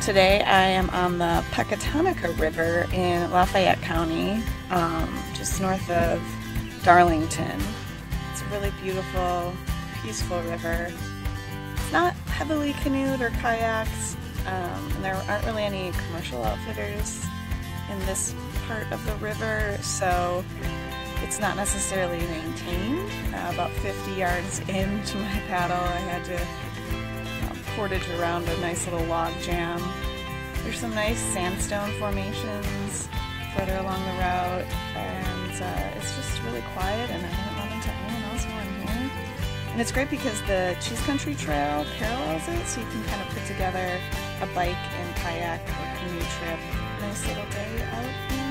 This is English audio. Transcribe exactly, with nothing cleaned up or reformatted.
Today I am on the Pecatonica River in Lafayette County, um, just north of Darlington. It's a really beautiful, peaceful river. It's not heavily canoed or kayaked, um, and there aren't really any commercial outfitters in this part of the river, so it's not necessarily maintained. Uh, about fifty yards into my paddle, I had to portage around a nice little log jam. There's some nice sandstone formations further along the route, and uh, it's just really quiet, and I haven't run into anyone else while I'm here. And it's great because the Cheese Country Trail parallels it, so you can kind of put together a bike and kayak or canoe trip. Nice little day out.